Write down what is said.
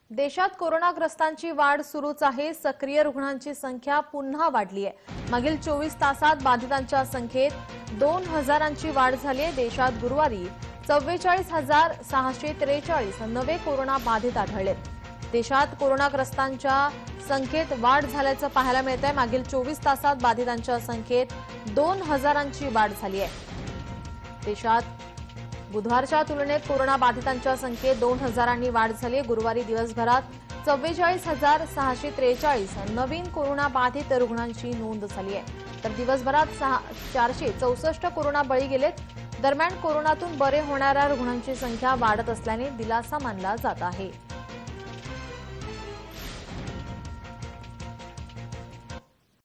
देशात कोरोनाग्रस्तांची वाढ सुरूच आहे। सक्रिय रुग्णांची संख्या पुन्हा वाढली आहे। मागील 24 तासात बाधितांच्या संख्येत 2000ची वाढ झाली आहे। देशात गुरुवारी 44,643 नवे कोरोना बाधित आढळले। देशात कोरोनाग्रस्तांच्या संख्येत वाढ झाल्याचं पाहायला मिळतंय। मागील 24 तासात बाधितांच्या संख्येत 2000ची वाढ झाली आहे। देशात बुधवारच्या तुलनेत कोरोना बाधितांच्या संख्येत 2000नी वाढ झाली आहे। गुरुवारी दिवसभरात 44,643 नवीन कोरोना बाधित रुग्णांची नोंद झाली आहे। तर दिवसभरात 464 कोरोना बळी गेलेत। दरम्यान कोरोनातून बरे होणाऱ्या रुग्णांची संख्या वाढत असल्याने दिलासा मानला जात आहे।